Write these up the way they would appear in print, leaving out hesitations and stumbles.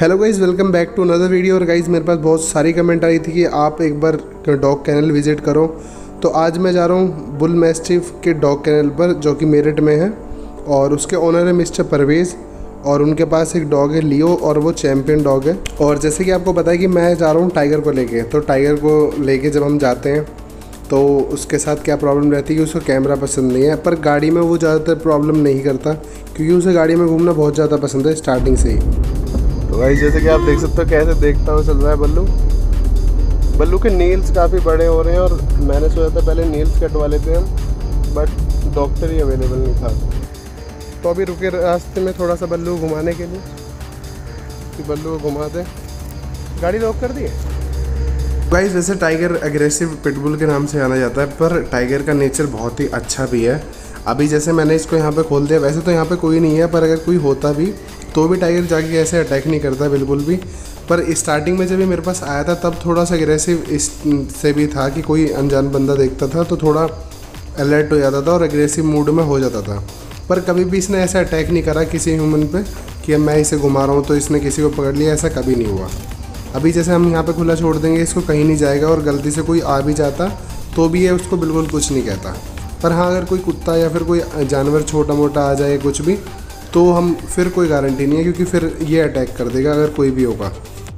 Hello guys, welcome back to another video. और guys मेरे पास बहुत सारी कमेंट आई थी कि आप एक बार डॉग कैनल विज़िट करो। तो आज मैं जा रहा हूँ बुल मैस्टिफ के डॉग कैनल पर, जो कि मेरठ में है। और उसके ओनर है मिस्टर परवेज़, और उनके पास एक डॉग है लियो, और वो चैम्पियन डॉग है। और जैसे कि आपको पता है कि मैं जा रहा हूँ टाइगर को लेके। तो टाइगर को लेके जब हम जाते हैं तो उसके साथ क्या प्रॉब्लम रहती है कि उसको कैमरा पसंद नहीं है, पर गाड़ी में वो ज़्यादातर प्रॉब्लम नहीं करता क्योंकि उसे गाड़ी में घूमना बहुत ज़्यादा पसंद है स्टार्टिंग से ही। तो भाई जैसे कि आप देख सकते हो कैसे देखता हुआ चल रहा है बल्लू के नेल्स काफ़ी बड़े हो रहे हैं। और मैंने सोचा था पहले नेल्स कटवा लेते हैं, बट डॉक्टर ही अवेलेबल नहीं था। तो अभी रुके रास्ते में थोड़ा सा बल्लू घुमाने के लिए कि बल्लू को घुमा दे। गाड़ी लॉक कर दी है। गाइस वैसे टाइगर एग्रेसिव पिटबुल के नाम से जाना जाता है, पर टाइगर का नेचर बहुत ही अच्छा भी है। अभी जैसे मैंने इसको यहाँ पे खोल दिया, वैसे तो यहाँ पे कोई नहीं है, पर अगर कोई होता भी तो भी टाइगर जाके ऐसे अटैक नहीं करता बिल्कुल भी। पर स्टार्टिंग में जब ये मेरे पास आया था तब थोड़ा सा एग्रेसिव इससे भी था कि कोई अनजान बंदा देखता था तो थोड़ा अलर्ट हो जाता था और एग्रेसिव मूड में हो जाता था। पर कभी भी इसने ऐसा अटैक नहीं करा किसी ह्यूमन पे कि मैं इसे घुमा रहा हूँ तो इसने किसी को पकड़ लिया, ऐसा कभी नहीं हुआ। अभी जैसे हम यहाँ पे खुला छोड़ देंगे, इसको कहीं नहीं जाएगा, और गलती से कोई आ भी जाता तो भी ये उसको बिल्कुल कुछ नहीं कहता। पर हाँ, अगर कोई कुत्ता या फिर कोई जानवर छोटा मोटा आ जाए कुछ भी, तो हम फिर कोई गारंटी नहीं है, क्योंकि फिर ये अटैक कर देगा अगर कोई भी होगा।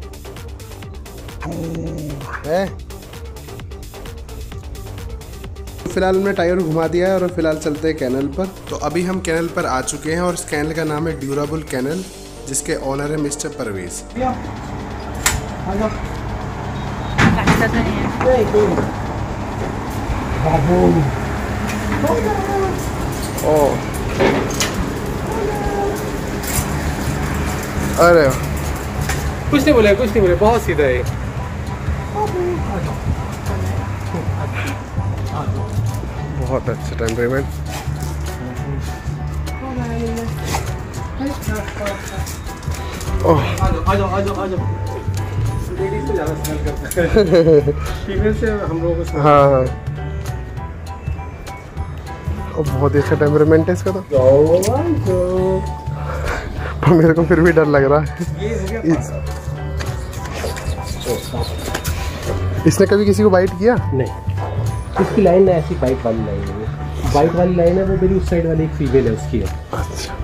फिलहाल हमने टाइगर घुमा दिया है और फिलहाल चलते हैं कैनल पर। तो अभी हम कैनल पर आ चुके हैं और इस कैनल का नाम है ड्यूरेबल कैनल, जिसके ओनर है मिस्टर परवेज़। अरे कुछ नहीं बोले, बहुत सीधा है। बहुत अच्छा टेम्परेमेंट। आ जाओ। लेडीज तो ज़्यादा स्मेल करता है, फीमेल से हम लोगों को। हाँ, बहुत ही अच्छा टेम्परेमेंट है इसका। तो मेरे को फिर भी डर लग रहा है। इसने कभी किसी को बाइट किया? नहीं, इसकी लाइन है ऐसी बाइट वाली लाइन है। बाइट वाली लाइन है वो मेरी उस साइड वाली एक फीमेल है उसकी है। अच्छा।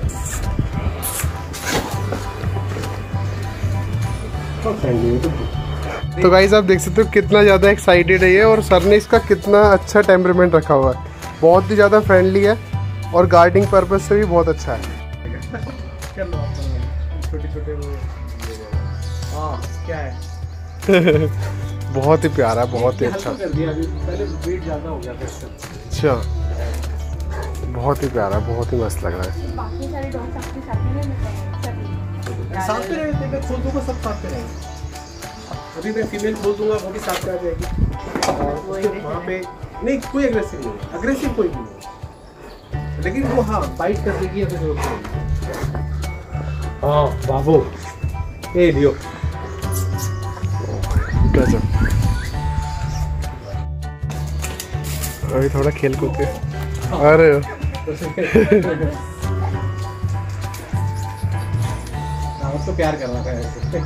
तो गाइस आप देख सकते हो कितना ज़्यादा एक्साइटेड है ये, और सर ने इसका कितना अच्छा टेम्परेमेंट रखा हुआ है। बहुत ही ज़्यादा फ्रेंडली है और गार्डिंग पर्पस से भी बहुत अच्छा है। छोटे वो क्या है बहुत ही प्यारा, बहुत ही अच्छा। पहले वेट ज़्यादा हो गया था। अच्छा, बहुत ही प्यारा, बहुत ही मस्त लग रहा है। बाकी सारे डॉग्स आपके साथ में साथ में रहते हैं, खोल दूंगा सब साथ में रहेंगे। अभी मैं फीमेल खोल दूंगा, वो भी साथ में आ जाएगी। वहाँ पे नहीं कोई एग्रेसिव नहीं, एग्रेसिव कोई नहीं, लेकिन वो हाँ बाइट कर देगी अगर जरूरत पड़ेगी। हाँ बाबू, ए लियो। अभी थोड़ा खेल कूद के। अरे तो प्यार करना था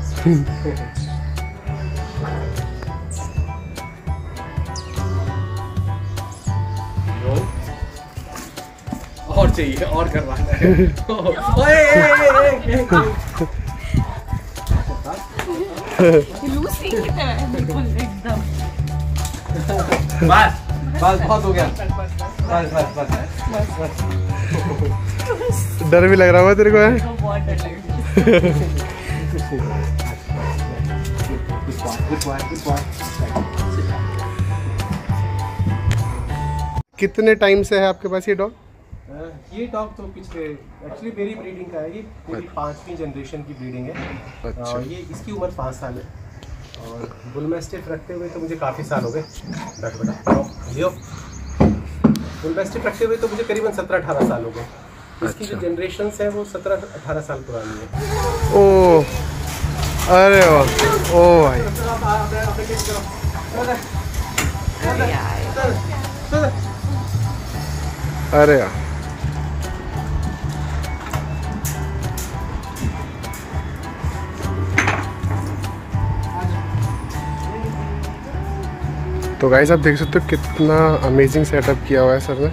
और चाहिए और करवाना है। बस बहुत हो गया। बस डर भी लग रहा हुआ तेरे को? है बहुत डर लग रहा कितने टाइम से है आपके पास ये डॉग? ये डॉग तो पिछले एक्चुअली मेरी ब्रीडिंग का है। ये मेरी 5वीं जनरेशन की ब्रीडिंग है। अच्छा। ये इसकी उम्र 5 साल है, और बुल मैस्टिफ रखते हुए तो मुझे काफ़ी साल हो गए। बुल मैस्टिफ रखते हुए तो मुझे करीबन 17-18 साल हो गए। इसकी जो जनरेशन्स है वो 17-18 साल पुरानी है। ओह, अरे वाह, ओ भाई। अरे यार, तो गाइस आप देख सकते हो कितना अमेजिंग सेटअप किया हुआ है सर ने।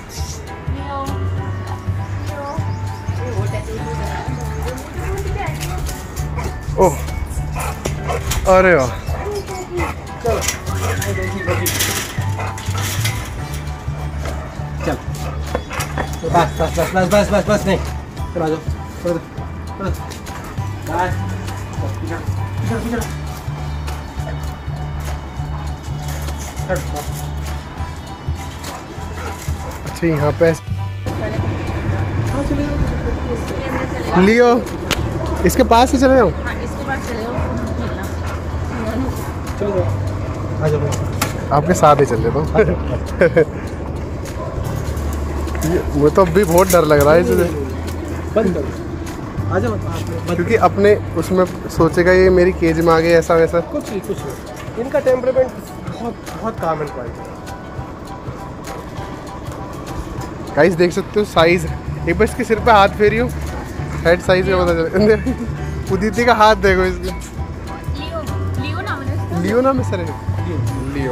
ओह अरे वाह, चल बस बस बस बस बस बस बस नहीं, चलो आ जाओ, चलो चलो बस पीछे अच्छा यहाँ पे लियो, इसके पास ही चले जाओ। हाँ, इसके पास चले जाओ। चलो आ जाओ, आपके साथ ही चल लेता हूँ। मुझे तो अभी बहुत डर लग रहा है इसे, बंद करो, आ जाओ क्योंकि अपने उसमें सोचेगा ये मेरी केज में आ गई ऐसा वैसा। कुछ नहीं, इनका टेम्परामेंट बहुत बहुत काम एंड क्वाइट है। गाइस देख सकते हो साइज, एक बार इसके सिर पे हाथ फेरियो, हेड साइज में पता चले। उदिति का हाथ देखो इसके। लियो, लियो नाम है इसका। लियो नाम है सर, लियो।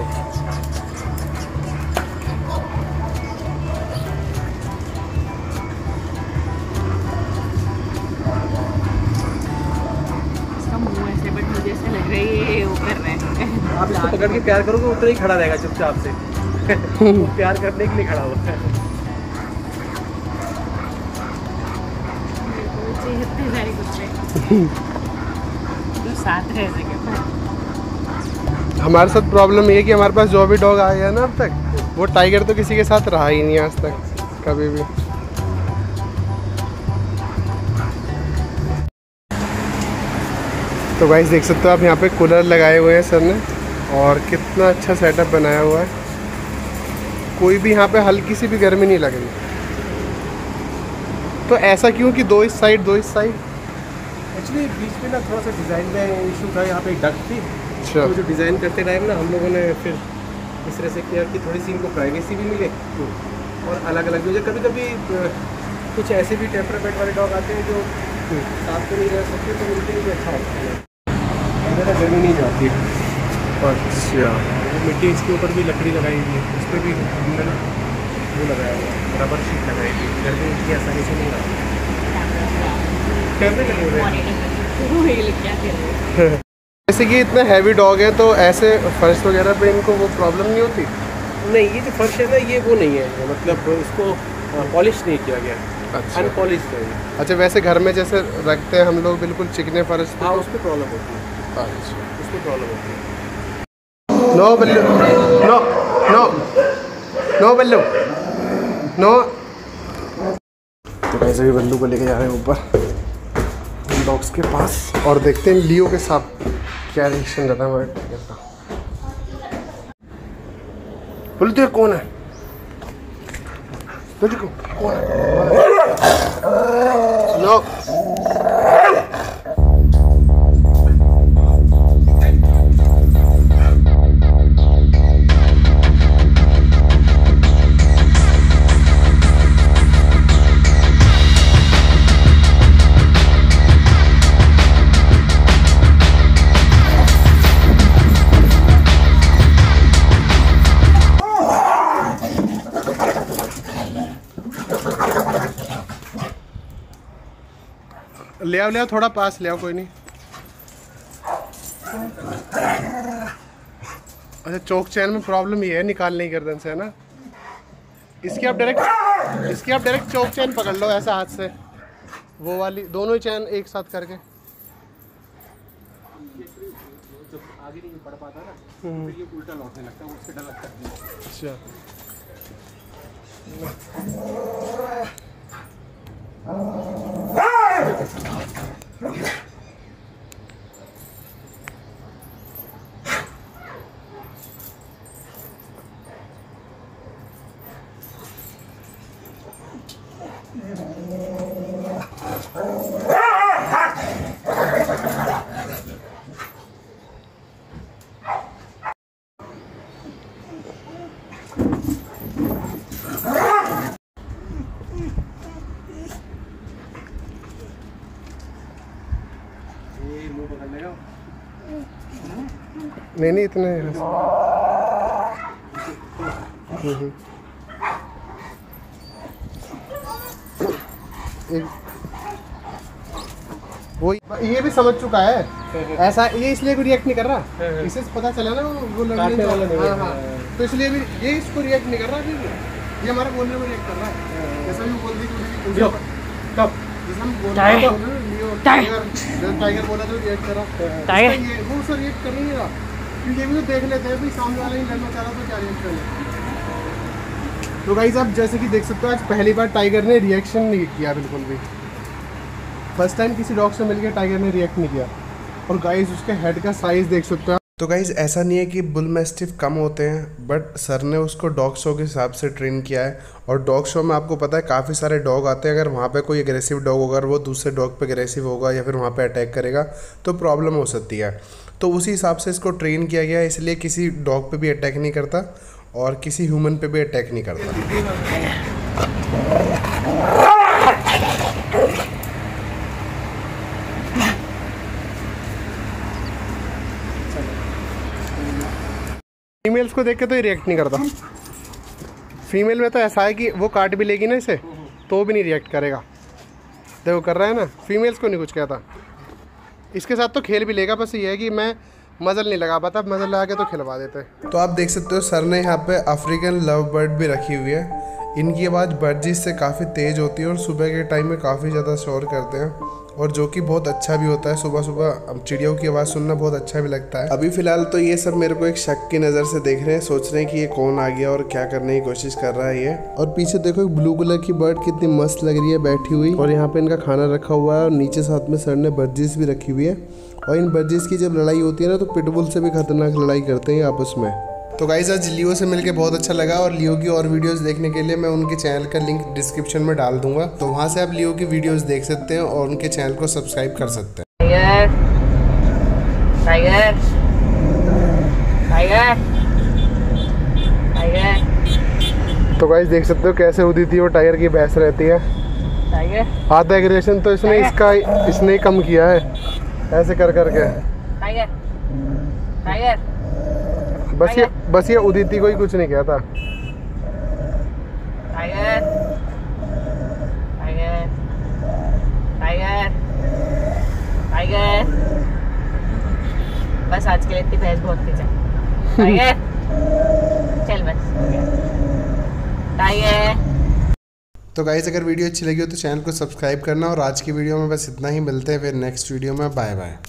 इसका मुंह ऐसे, बट मुझे ऐसे लग रहा है ये वो कर रहा है। आप इसको पकड़ के प्यार करोगे उतना ही खड़ा रहेगा चुपचाप से। वो प्यार करने के लिए खड़ा हुआ है। इतने सारे कुत्ते तो साथ रह सके। हमारे साथ प्रॉब्लम ये है कि हमारे पास जो भी डॉग आया है ना अब तक, वो टाइगर तो किसी के साथ रहा ही नहीं आज तक कभी भी। तो गाइस देख सकते हो आप यहाँ पे कूलर लगाए हुए हैं सर ने, और कितना अच्छा सेटअप बनाया हुआ है। कोई भी यहाँ पे हल्की सी भी गर्मी नहीं लग रही। तो ऐसा क्यों कि दो इस साइड दो इस साइड? एक्चुअली बीच में ना थोड़ा सा डिज़ाइन में इशू था, यहाँ पे एक डक थी। अच्छा। तो जो डिज़ाइन करते टाइम ना हम लोगों ने फिर इस तरह से किया कि थोड़ी सी इनको प्राइवेसी भी मिले और अलग अलग भी। कभी कभी कुछ ऐसे भी टेम्परामेंट वाले डॉग आते हैं जो साथ तो नहीं रह सकते, तो उनके लिए भी अच्छा होता है। ज़्यादा गर्मी नहीं जाती। अच्छा, मिट्टी इसके ऊपर भी लकड़ी लगाई हुई है, उस पर भी हमने ना वो लगाया हुआ है, रबर शीट लगाई हुई है। गर्मी इतनी आसानी से नहीं आती। कैमरे लगे हुए हैं। जैसे कि इतने हैवी डॉग हैं तो ऐसे फर्श वगैरह पे इनको वो प्रॉब्लम नहीं होती? नहीं, ये जो फर्श है ना ये वो नहीं है, मतलब इसको पॉलिश नहीं किया गया। अच्छा। अनपॉलिश है ये। अच्छा, वैसे घर में जैसे रखते हैं हम लोग बिल्कुल चिकने फर्श पे। हाँ, उस पर प्रॉब्लम होती है। अच्छा, उस पर प्रॉब्लम होती है। No Ballu, no no no Ballu, no. तो वैसे भी बल्लू को लेके जा रहे हैं ऊपर डॉग्स के पास, और देखते हैं लियो के साथ क्या रिएक्शन रहता है हमारे टाइगर का। बोलो तो कौन है? देखो कौन है? नो। ले आओ थोड़ा पास ले आओ, कोई नहीं। अच्छा, चौक चैन में प्रॉब्लम ये है निकालने की गर्दन से, है ना? इसकी आप डायरेक्ट चौक चैन पकड़ लो ऐसा हाथ से, वो वाली दोनों ही चैन एक साथ करके। जब आगे नहीं पड़ पाता ना, फिर ये उल्टा लौटने लगता है, उससे डर लगता है। अच्छा, नहीं इतने वो ये भी समझ चुका है ऐसा, ये इसलिए भी रिएक्ट नहीं कर रहा, इसे पता चला ना वो लड़ने वाला नहीं। हाँ, तो इसलिए भी ये इसको रिएक्ट नहीं कर रहा, ये हमारे बोलने में रिएक्ट कर रहा है। जैसा भी बोल दी कब जैसे हम बोल रहे हैं टाइगर बोला तो रिएक्ट कर रहा, ये वो उससे रिएक्ट कर नहीं रहा, क्योंकि ये भी तो देख लेते हैं भाई सामने वाला ही लड़ना चाह रहा तो क्या रिएक्ट करना। तो गाइस आप जैसे कि देख सकते हो आज पहली बार टाइगर ने रिएक्शन नहीं किया बिल्कुल भी। फर्स्ट टाइम किसी डॉग से मिलकर टाइगर ने रिएक्ट नहीं किया। और गाइस उसके हेड का साइज देख सकते हो। तो गाइस ऐसा नहीं है कि बुल मैस्टिफ कम होते हैं, बट सर ने उसको डॉग शो के हिसाब से ट्रेन किया है। और डॉग शो में आपको पता है काफ़ी सारे डॉग आते हैं, अगर वहाँ पे कोई एग्रेसिव डॉग होगा, वो दूसरे डॉग पे एग्रेसिव होगा या फिर वहाँ पे अटैक करेगा तो प्रॉब्लम हो सकती है। तो उसी हिसाब से इसको ट्रेन किया गया है, इसलिए किसी डॉग पे भी अटैक नहीं करता और किसी ह्यूमन पे भी अटैक नहीं करता। फीमेल्स को देख के तो ये रिएक्ट नहीं करता। फीमेल में तो ऐसा है कि वो काट भी लेगी ना इसे तो भी नहीं रिएक्ट करेगा। देखो कर रहा है ना, फीमेल्स को नहीं कुछ कहता। इसके साथ तो खेल भी लेगा, बस ये है कि मैं मजल नहीं लगा पाता, मजल लगा के तो खिलवा देते। तो आप देख सकते हो सर ने यहाँ पे अफ्रीकन लव बर्ड भी रखी हुई है। इनकी आवाज़ बर्डजिस से काफ़ी तेज़ होती है और सुबह के टाइम में काफ़ी ज़्यादा शोर करते हैं, और जो कि बहुत अच्छा भी होता है। सुबह सुबह चिड़ियों की आवाज़ सुनना बहुत अच्छा भी लगता है। अभी फ़िलहाल तो ये सब मेरे को एक शक की नज़र से देख रहे हैं, सोच रहे हैं कि ये कौन आ गया और क्या करने की कोशिश कर रहा है ये। और पीछे देखो एक ब्लू कलर की बर्ड कितनी मस्त लग रही है बैठी हुई, और यहाँ पे इनका खाना रखा हुआ है। और नीचे साथ में सर ने बर्डजिस भी रखी हुई है। और इन बर्डजिस की जब लड़ाई होती है ना तो पिटबुल से भी खतरनाक लड़ाई करते हैं आपस में। तो गाइस आज लियो से मिलके बहुत अच्छा लगा, और लियो की और वीडियोस देखने के लिए मैं उनके चैनल का लिंक डिस्क्रिप्शन में डाल दूंगा, तो वहां से आप लियो की वीडियोस देख सकते हैं और उनके चैनल को सब्सक्राइब कर सकते हैं। Tiger tiger tiger tiger. तो गाइस देख सकते हो कैसे उदिति और टाइगर की बहस रहती है। टाइगर आधा एग्रेशन तो इसने ही कम किया है ऐसे कर करके। Tiger tiger. बस ये उदिति को ही कुछ नहीं कहता। Tiger tiger tiger tiger. बस आज के लिए इतनी बहस बहुत थी। टाइगर चल बस टाइगर। तो गाइस अगर वीडियो अच्छी लगी हो तो चैनल को सब्सक्राइब करना, और आज की वीडियो में बस इतना ही। मिलते हैं फिर नेक्स्ट वीडियो में। Bye bye.